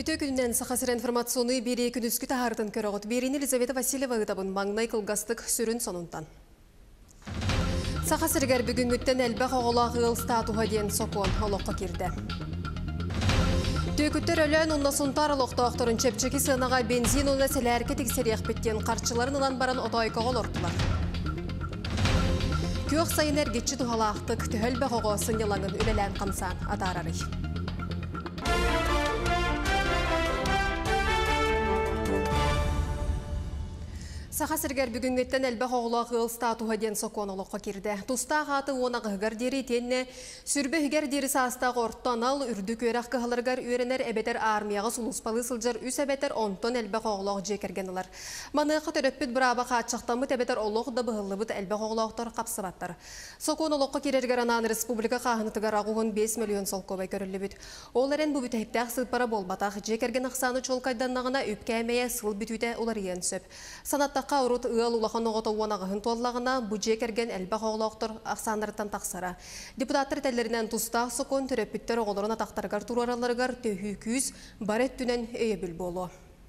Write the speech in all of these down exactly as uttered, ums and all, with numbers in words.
Үтө күннен сақасыр информационы бері күнүскү тағардын көріғыт. Берін Елизавета Васильева ғытабын маңнай қылғастық сүрін сонунтан. Сақасыргер бүгін өттен әлбәқ оғылағы ыл статуға ден сокуан олыққа керді. Төкіттер өлен онна сұнтар олықта оқтырын чепчеки сынаға бензин оны сәләрке тексерек беттен қарчыларын ылан баран отайқағыл ортылар. Көк сайын әргетші тұғалақтық түхәлбәқ оғы сынелаңын өлелән қамсан атарары. Сақасыргер бүгінгеттен әлбәқ оғылағы ыл статуға ден сокуанолыққа керді. Тұстақ аты онағығығар дері тенне сүрбігер дері састағы орттан ал үрді көрәқ қығаларғар өренер әбетер армияға сұлыспалы сылжар үс әбетер онтон әлбәқ оғылағы жекергенілер. Манықы төрөппіт бұраба қатшақтамыт әбетер олық да бұғылыбыт әлбәқ оғылағықтар қапсыбаттар. Сокуанолыққа керергер анан республика қағынытығар ағуғын бес миллион солковай көрілі бүт. Ол әрен бұл бүтәйптәқ сылпара болбатақ жекерген ақсаны чолқайданнағына өпкәмәе сыл бүтуде олар ең сөп. Санаттақ Қаурут ұғыл ұлақан оғыта уанағығын туаллағына бүдже керген әлбәқ оғылауқтыр ақсанырыттан тақсара. Депутаттар тәлерінен тұстақ соқын түрепіттер оғыларына тақтарғар турараларғар төхі күз барет түнен өйебіл болу.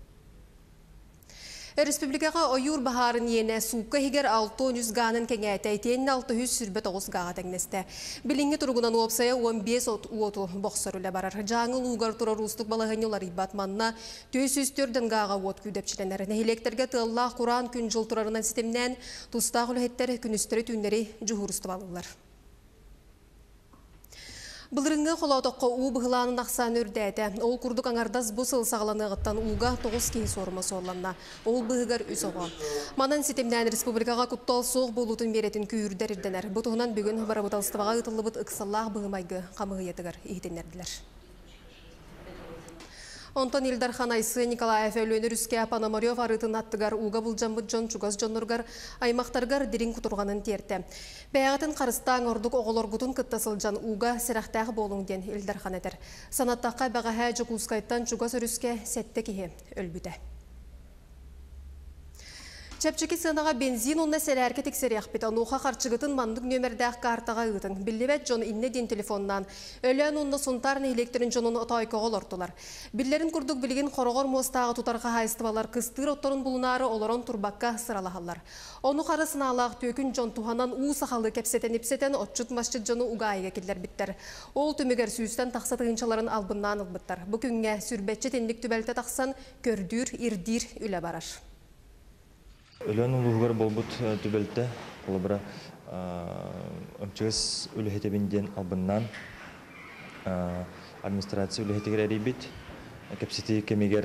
Республикаға ойур бағарын ені суққа хигер алты жүз ғанын кәңәйті әйтен алты жүз сүрбет оғыз ғаға тәңнесті. Біліңі тұрғынан опсая он бес уоту боқсар үлі барар. Жаңыл ұғар тұрар ұстық балағын олар ибатманына төс жүз төрден ғаға уот күдепчіленер. Нәхелектерге тылла Құран күн жыл тұрарынан сетімнен тұстақ үләйттер күністері түнлері жүғырысты балылар. Бұлырыңғы қолаутаққа ұу бұғыланын ақсан өрдәді. Ол күрдік аңардас бұсыл сағаланығыттан ұға тоғыз кейін сорымы сорланна. Ол бұғығар үз оға. Манан сетімнен республикаға құттал соқ болутын беретін күйірдер ирденер. Бұтығынан бүгін барабыталыстываға ұтылы бұт ұқсаллақ бұғымайғы қамығы етігір ехтенерділер. Онтон Илдар Ханайсы Николаев өлөнер үске Пономарев арытын аттығар уға бұлжамбыт жон чугаз жонырғар аймақтарғар дерин құтырғанын терті. Бәғатын қарыстаң ордық оғылар бұтын күттасыл жан уға сірақтағы болуң ден Илдар Ханетер. Санаттаққа бәғаға жүк ұсқайттан чугаз өріске сәтті кеге өлбіді. Чәпчеки сынаға бензин онна сәләрке тексерек бет, ануға қарчығытын мандық нөмірдәқ картаға ұйтын. Білдебет жон инне ден телефоннан. Өлән онна сұнтарын электрин жонын отайқоғыл ортылар. Білдерін күрдік білген қорғыр мостағы тұтарға хайыстывалар қыстыр отторын бұлынары оларын турбаққа сыралағалар. Оны қары сыналақ төкін жон туғанан ұу сақалы кәпсетен-епсетен отчут масчыт жоны ұғайыға келдер біттер. Ол түмігер сүйістен тақсатығыншаларын албыннан ұлбыттар. Бүкінге сүрбетче тендік түбәлті тақсан көрдүр, ирдир үлі барар. Өлен ұлығығыр болбут түбелті, қолы бұра өмчігіз өліхетебінден албыннан администрация өліхетегер әрейбет, кәпсеті кемегер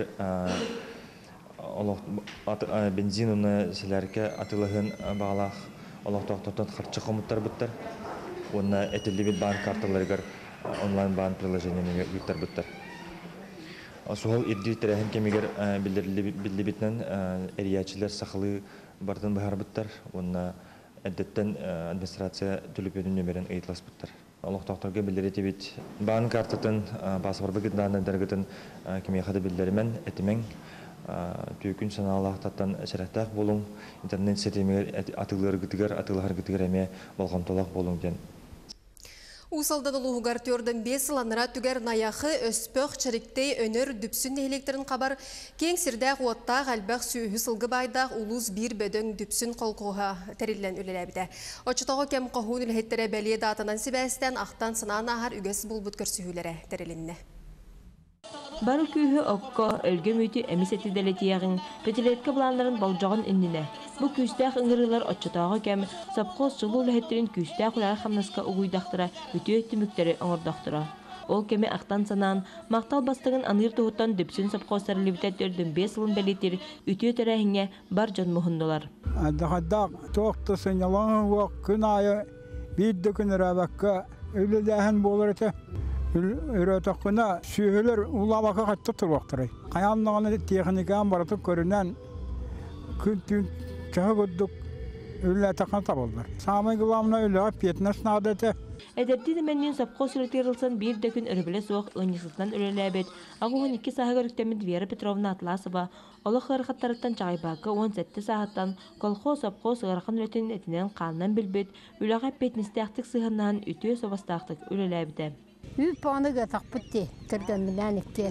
бензин оны сілерке атылығын бағалақ олықтақтардан қарчы қомыттар бұттар, оны әтілі банк карталарығар онлайн банк приложениемен өттар бұттар. Суғал ирдирттерәһен кемегер билдибитнен эриячилер сахалы бардын бахар буттар, онна әддеттен администрация төлөпөнүн нөмерен ыйтлас буттар. Аллахтактарга билдирете бит банк картатын паспорты гыдан дәргәтен кеме хады билдеремен этимен төкүн саналактан шәрәхтәк болуң интернет сетемер атылар гытыгар атылар гытыгар эме болгомтолак болуң ден. Усалдан ұлығығар төрдің бес ланыра түгер наяқы өспөқ чәріктей өнер дүпсін электрін қабар кең сірдәқ оттақ әлбәқ сүйі сылғы байдақ ұлыз бір бөдің дүпсін қолқуға тәрілен өлеләбіді. Очытағы кем қоғын үлхеттері бәлие датынан сібәстен ақтан сынан ағар үгес бұлбұт көрсігілері тәрілінне. Бары күйі оққа өлге мүйті әмесеті дәлетияғын петелеткі бұланларын балжағын үніне. Бұл күстәқ ұңғырылар отчытағы кәм сапқол сұлу үләхеттерін күстәқ үләр қамнасқа ұғыйдақтыра, үті өттіміктері оңырдақтыра. Ол кәме ақтан санан, мақтал бастығын аныр тұғыттан дөпсін сапқол сарылыбітәт өрдің бес ұлын бәлеттер үті өтірәхіңе бар жон мұхындылар. Әдіғаддақ тоқты сынялаңы оқ күн айы бейді күн рәбәкка өліләхін болыр еті. Үрөтөккүнө сүйөлөр улабакка катты турбактырай. Каянлыгыны техникадан баратып көрүнөн күн түн чагыдык үллө такан табылдыр. Самай гыламна үллө петнаш надете. Эдепти деменнен сапқол сүрөттерилсэн бир дөкүн өрбүле соқ өңнисынан өрөлөбөт. Агугун iki саага өрүктөмүн Вера Петровна Атласова олох хырхаттарыттан чагайбакка он жети сааттан колхоз сапқол сыгархан өтүн этинен кандан билбет. Үлөгө петнистактык сыгыннан үтө собастактык өрөлөбүтө. Үп паны тақпытты кіргенмінен ікке.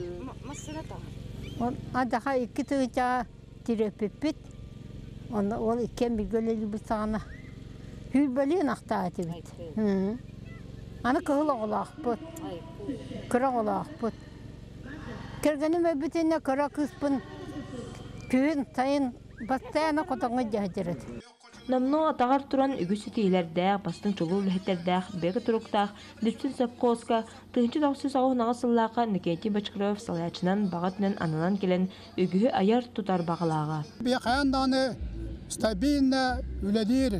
Адаға екі тұғыча тирепеппет. Ол иккен білгөлелі бұл сағана. Үп бөлен ақта әті бет. Аны кығыл оғылақ бұд. Күрі оғылақ бұд. Кіргенім өбітіне күрі қыспын. Күйін, тайын, бастайына қотаңы жәдереді. Намно атағар туран үгісі тейлердәқ, бастың чолу үліхеттердәқ, бәгі тұруқтақ, дүпсін сапқоска, тыңчы даусы сауы нағысыллаға Никентий Бачкаров салаячынан бағатынан анынан келен үгігі аяр тұтар бағылаға. Бейқаян даны стабильно үләдер,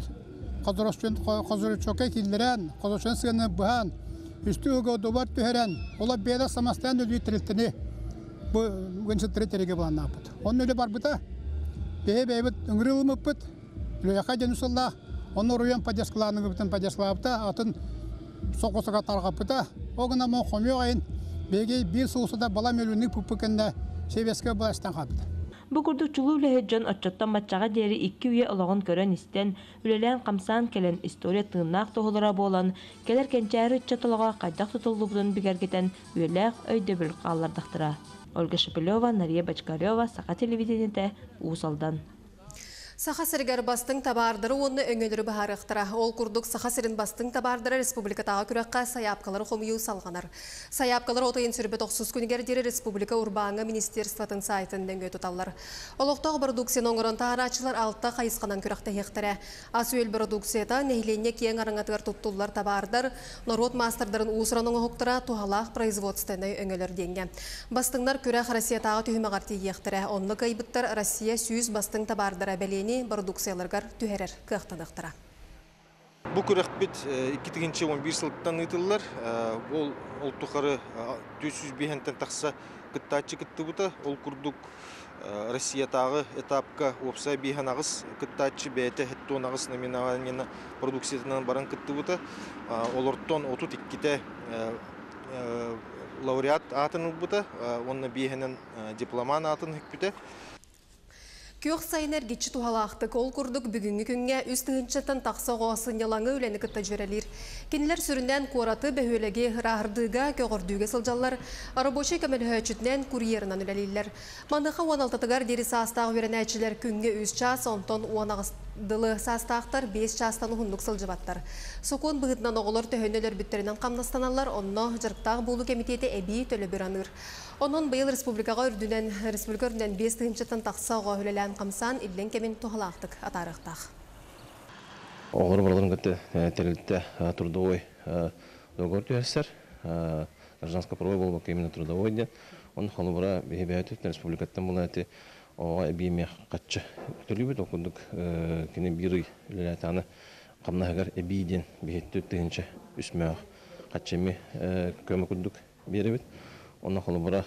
қозыры чоқа келдірен, қозыршын сығыны бұған, үсті үгі дұбар түхерен, ола бейді самастан өлі тірілтіні бұл гүнсіттірі тереге болан нақпыд. Оның өлі бар бұта, бейі бейбіт үңірі ұлымып бұд, Лөяқа денусылла, оны руян падясқыларының өбітін падясқыларыпта, атын соқысыға тарғапыта, оғына мұн қомы оғайын, беге бір сұлысыда бала мөлінің пүппікінде себеске бұластан қапыды. Бұқырдық чулу үләхет жон отчоттан матчаға дері екі үйе олағын көрін істен, үлелен қамсан келен история тыңнақ тоғылыра болан, келер кенчәрі чатылыға қайдақ тұтылды бұдың бігергетен үлеләқ өйді біл қалардықтыра. Ольга Шепелева, Нария Бачкарева, Сақа телевидениеті, Уысалдан. Саха сиргер бастың табардыры оны өңелері бағарықтыра. Ол күрдік Саха сирин бастың табардыры республикатаға күрәққа саяпқалары қомию салғанар. Саяпқалар отайын сүрбет оқсыз күнігердері республика урбаңы министерстватын сайтын дөңге тұталар. Олықтағы продукциян оңырын тағарачылар алтта қайысқанан күрәқті хектірі. Асуел продукцияда нәйленне кең араңатығар тұттулар табардар, народ мастырдарын ұсыран оңықтыра туғалақ производственный өңелер денге. Бастыңдар күрәқ Россиятаға түйімағарты ектірі. Онлы кайбыттар Россия сүйіз бастың табардыра бәлені продукцияларгар түһәрер кыақтадықтыра. Бұл күрәқпет икки тыгынчы он бир сылттан ұйтылылар. Ол ұлттықары төрт жүз бейхентен тақса кыттачы кытты бұта. Ол күрдік Россиятағы этапқа опса бейхан ағыз кыттачы бәйті хеттон ағыз номинованияны продукциятынан баран кытты бұта. Ол орттон отут иккіте лауреат атын бұта. Онны бейхенен дипломан атын хүкпіте. Күйіқ сайынер кетші туғалақты кол күрдік бүгінгі күнге үз тығыншаттан тақса ғосын ялаңы өлені күтті жүрелер. Кенілер сүрінден қораты бәуелеге рағырдыға көғырдүйге сылжалар, арабоши көмелі өчітінен курьерынан өлелейлер. Мандыға он алтытығар дері састағы өрен әчілер күнге үз час, онтон он ағыстылы састақтар бес частан ұғындық сылжыбаттар. Сокон бұғытынан оғылар төхөнелер бүттерінен қамнастаналар, онно жырықтағы болу комитеті әбей төлі бір аныр. Onun быйыл республикаға үрдінен, республика үрдінен бес тығыншаттан тақсауға өлелән қамсан илден кемен тұғылақтық атарықтақ. Оғыр бұраларын көтті тәрілітті трудовой доғыр түйәрсер. Гражданска правой болу именно трудовой ден. Оның қалы бұра бейбәйті республикаттан бұл әті оға әбейме қатшы күтілі бет. Оқындық кені бірі өлеләтіғаны қамнағығар әбейден бейетті тығыншы үсмеғ қатшыме көмі күндік бері бет. Onun xolu bura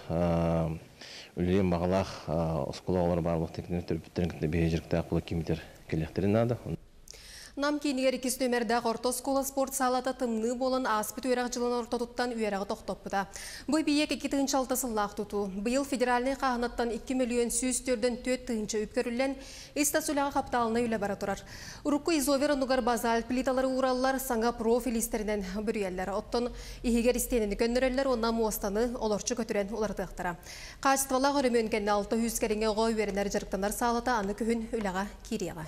ülüyen bağlaq oskolalar barlıq teknik türbütlerin kitlə beyəcirikdə qulu kimiter kelekterin adı. Нам кейінігер екіз нөмердәқ орта скола спорт салата тымны болын аспыт өйрақ жылын орта тұттан өйрағы тоқтоппыда. Бұй бейек екі тығыншы алты сыллақ тұту. Бұйыл федеральный қағынаттан екі миллион сүйістерден төрт тығыншы өпкөрілен истасуляға қапталына үйлі бара тұрар. Урукку изовер онуғар базаль плиталары ураллар саңа профилистерінен бүрелер. Оттон ихигер істенені көннөрелер онна муастаны олорчы көтірен олардықтыра. Қачтывалақ өрімөнкенне алты хүскеріңе ғой веренер жырықтанар салата аны күхін үліға киреға.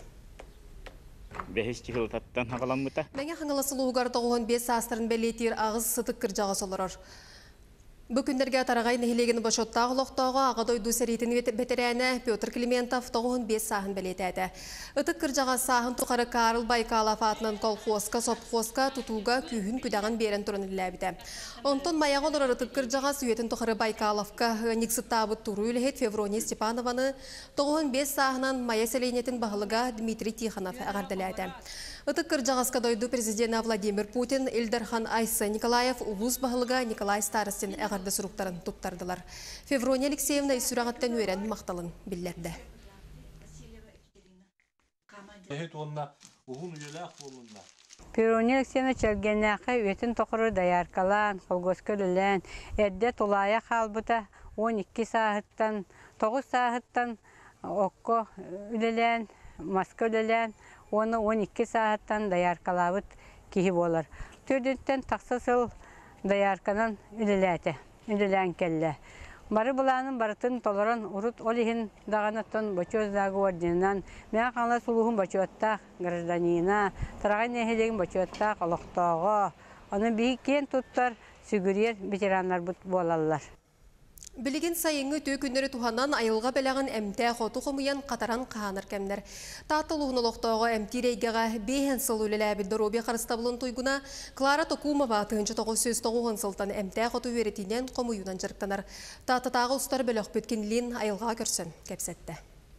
Бәхесті ғылтаттан ағалам бұта. Мәңе қаңыласы луғар тоғын бес астырын бәлетер ағыз сытық кіржаға солырыр. Бүкіндерге тарағай нәхилеген башоттағы лоқтауға ағадой дусаретін бетерәні Петр Климентов тоғын бес сағын бәлетәді. Үтік кіржаға сағын тұқары Карл Байкалов атынан колхозка, сопхозка, тұтуға күйін күдаған берін тұрын үләбіді. Онтон маяғын ұрыр үтік кіржаға сүйетін тұқары Байкаловка никсыттабы тұру үліхет Феврония Степанованы тоғын бес сағынан мая сәлейнетін бағылыға Дмитрий Тихонов әғарділәді. Үтік кіржағасқа дойду президент Владимир Путин, Ильдархан Айса Николаев, Улус бағылыға Николай Старостин әғарды сұруқтарын тұттардылар. Феврония Алексеевна үсірағаттан өрен мақталын білдерді. Феврония Алексеевна чәлгеннәқі өтін тоқыры даяркалан, қолгөскөлілен, әдді тұлая қалбыта он екі сағыттан, тоғыз сағыттан оққа үлелен, маска үлелен, оны он екі сағаттан даяркалабыт кейі болар. Төрдінттен тақсысыл даярканан үлеләте, үлелән келле. Бары буланын барытын толорон урут олихин дағанаттан бочуоздағы орденынан, мен қаңла сулуғын бочуоттақ гражданина, тарағын нәхелеген бочуоттақ олықтағы, оны бейкен туттар сүгірер ветерандар бұт болалар. Білеген сайыңы төй күндері туханан айылға бәләғын әмті қоту қымыян қатаран қағаныр кәмдер. Татылуғын олықтауға әмті рейгеға бейхен сыл өлелі әбілді робе қарыстабылын тойгуна Клара Токумова тұғыншы тоғы сөз тоғығын сылтан әмті қоту өретінен қомыюнан жырықтанар. Татытағы ұстар бөліқ бүткенлін айылға көрсін кәпсетті.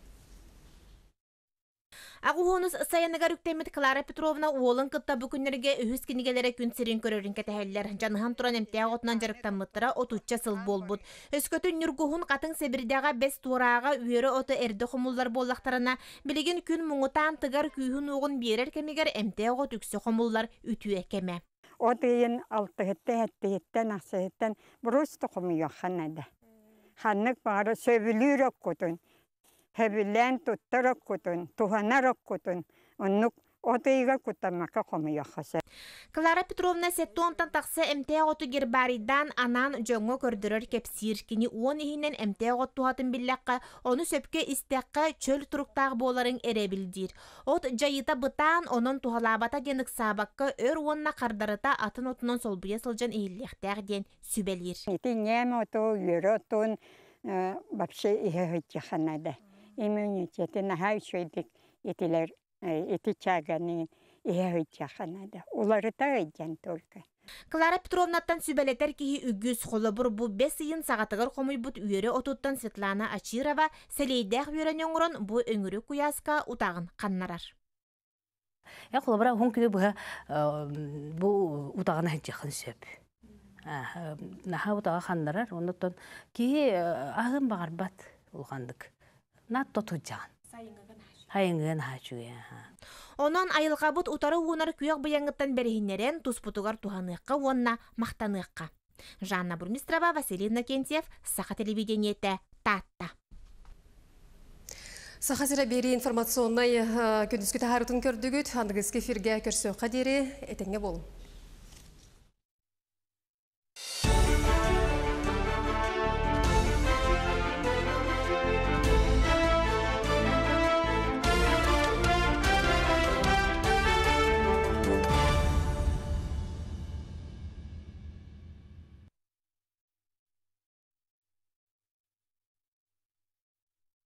Ағуғоныз сайыныгар үктемет Клара Петровна уолын кытта бүкінерге үхіз кенегелері күн сирин көрерін кәтәхәлілер. Жаныхан тұран әмтәғ отынан жарықтан мұттыра отуча сыл болбуд. Өскөтін нүргуғын қатын себірдәға бәс тураға үйері оты әрді қомулар боллақтарына білеген күн мұңытан тыгар күйхін оғын берер кемегер әмтәғ от үксі қомулар үтуе кеме. Отыйын алтығытты әттігіттен ақсығыттен бұрысты қомыйы қанады. Ханнық бағары сөбілі көтін. Хэбилэн туттарак кутун, туханарак кутун, оннук отыйга кутамака қомыяқасы. Клара Петровна сеттуантан тақсы әмтәғ оты гербаридан анан жоңы көрдірір кепсир. Кені уон ихинен әмтәғ отты хатын билләққа, оны сөпке истәққа чөл тұруқтағы боларын әрі білдір. От жайыта бұтан, онын тухалабата денік сабаққа өр уонна қардарыта атын отынан солбуя сылжан иілләқтәғ ден сүбәлер. Ити нем оту, үйері отун, бапшы ihe хыттиханады. Иммунитеті наға үшойдік етілер, еті чағаны ihe хыттиханады. Олары та өйден только. Клара Петровнаттан сүбәлетер кейі үгіз қолы бұр бұ бес үйін сағатығыр қомой бұд үйері отуттан Светлана Ачирова сәлейдәқ үйерен оңырын бұ өңірі куяска утағын қаннарар. Я қолы бұра оң күді бұға бұ утағына жақын сөп. Наға утаға қаннарар, оныттан кейі ағын бағар бат ұлғандық. Нат тоту жан. Хайыңығын хачуя. Онан айылға бұд утары уынар күйек бұяңыттан бәрігінерен тұспутуғар туғаныққа онна мақтаныққа. Жанна Бурмистрова, Василий Накентьев, Саха телевидениеті, Татта. Саха сірі бері информационный күндізгі тағарытын көрдігіт, андығыз кефирге көрсөққа дері әтенге болын.